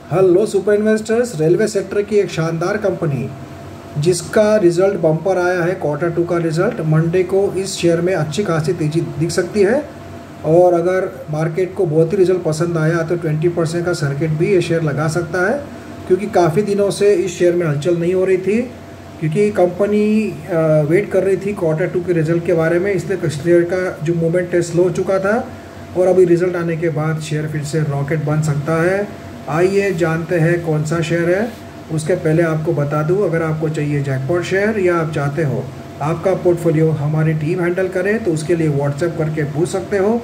Hello super investors. Railway sector की एक शानदार कंपनी जिसका रिजल्ट बम्पर आया है, Q2 का रिजल्ट मंडे को इस शेयर में अच्छी खासी तेज़ी दिख सकती है। और अगर मार्केट को बहुत ही रिजल्ट पसंद आया तो 20% का सर्किट भी ये शेयर लगा सकता है, क्योंकि काफ़ी दिनों से इस शेयर में हलचल नहीं हो रही थी, क्योंकि कंपनी वेट कर रही थी Q2 के रिजल्ट के बारे में। इसलिए शेयर का जो मूवमेंट है स्लो हो चुका था और अभी रिजल्ट आने के बाद शेयर फिर से रॉकेट बन सकता है। आइए जानते हैं कौन सा शेयर है। उसके पहले आपको बता दूं, अगर आपको चाहिए जैकपॉट शेयर या आप चाहते हो आपका पोर्टफोलियो हमारी टीम हैंडल करे तो उसके लिए व्हाट्सएप करके पूछ सकते हो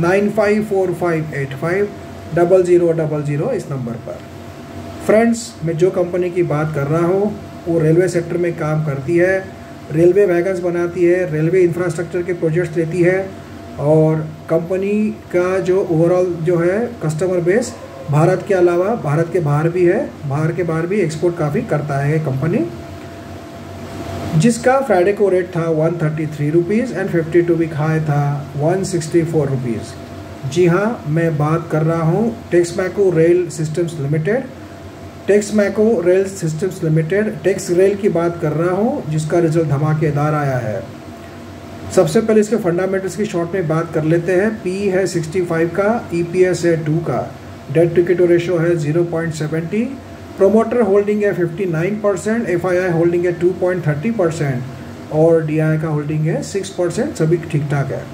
9545850000 इस नंबर पर। फ्रेंड्स, मैं जो कंपनी की बात कर रहा हूँ वो रेलवे सेक्टर में काम करती है, रेलवे वैगन्स बनाती है, रेलवे इंफ्रास्ट्रक्चर के प्रोजेक्ट्स लेती है और कंपनी का जो ओवरऑल जो है कस्टमर बेस भारत के अलावा भारत के बाहर भी है, बाहर के बाहर भी एक्सपोर्ट काफ़ी करता है कंपनी, जिसका फ्राइडे को रेट था 133 रुपीज़ एंड 52 वीक हाई था 164 रुपीज़। जी हाँ, मैं बात कर रहा हूँ Texmaco rail systems limited. Texmaco rail systems limited, Tex rail की बात कर रहा हूँ, जिसका रिजल्ट धमाकेदार आया है। सबसे पहले इसके फंडामेंटल्स की शॉर्ट में बात कर लेते हैं। पी है 65 का, EPS है 2 का, डेट टू इक्विटी रेशो है 0.70, प्रोमोटर होल्डिंग है 59%, FII होल्डिंग है 2.30% और DI का होल्डिंग है 6%। सभी ठीक ठाक है।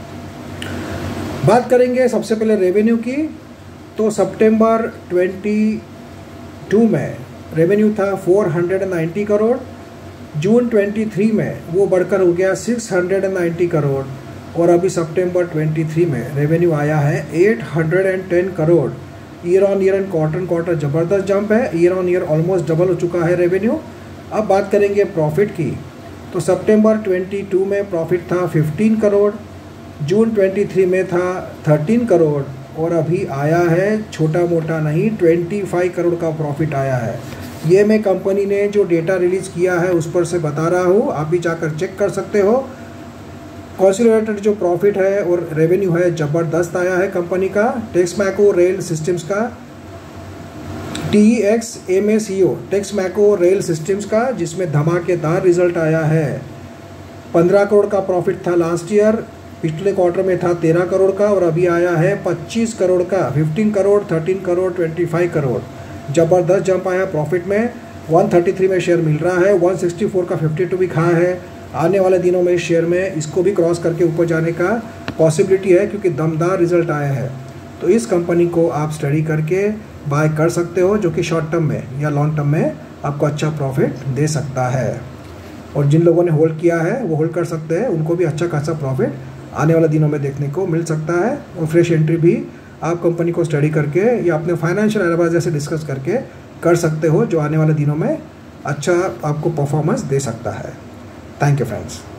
बात करेंगे सबसे पहले रेवेन्यू की, तो सितंबर 22 में रेवेन्यू था 490 करोड़, जून 23 में वो बढ़कर हो गया 690 करोड़ और अभी सितंबर 23 में रेवेन्यू आया है 810 crore. Year on year and quarter ज़बरदस्त जंप है, year on year almost double हो चुका है रेवेन्यू। अब बात करेंगे प्रॉफिट की, तो सितंबर 22 में प्रॉफिट था 15 करोड़, जून 23 में था 13 करोड़ और अभी आया है छोटा मोटा नहीं 25 करोड़ का प्रॉफिट आया है। ये मैं कंपनी ने जो डेटा रिलीज़ किया है उस पर से बता रहा हूँ, आप भी जाकर चेक कर सकते हो। कंसोलिडेटेड जो प्रॉफिट है और रेवेन्यू है ज़बरदस्त आया है कंपनी का। टेक्समैको रेल सिस्टम्स का, TEXMACO टेक्समैको रेल सिस्टम्स का, जिसमें धमाकेदार रिजल्ट आया है। 15 करोड़ का प्रॉफिट था लास्ट ईयर, पिछले क्वार्टर में था 13 करोड़ का और अभी आया है 25 करोड़ का, 15 करोड़, 13 करोड़, 25 करोड़। ज़बरदस्त जंप आया प्रॉफिट में। 133 में शेयर मिल रहा है, 164 का 52 भी खा है। आने वाले दिनों में शेयर में इसको भी क्रॉस करके ऊपर जाने का पॉसिबिलिटी है, क्योंकि दमदार रिजल्ट आया है। तो इस कंपनी को आप स्टडी करके बाय कर सकते हो, जो कि शॉर्ट टर्म में या लॉन्ग टर्म में आपको अच्छा प्रॉफिट दे सकता है। और जिन लोगों ने होल्ड किया है वो होल्ड कर सकते हैं, उनको भी अच्छा खासा प्रॉफिट आने वाले दिनों में देखने को मिल सकता है। और फ्रेश एंट्री भी आप कंपनी को स्टडी करके या अपने फाइनेंशियल एडवाइजर से डिस्कस करके कर सकते हो, जो आने वाले दिनों में अच्छा आपको परफॉर्मेंस दे सकता है। Thank you, friends.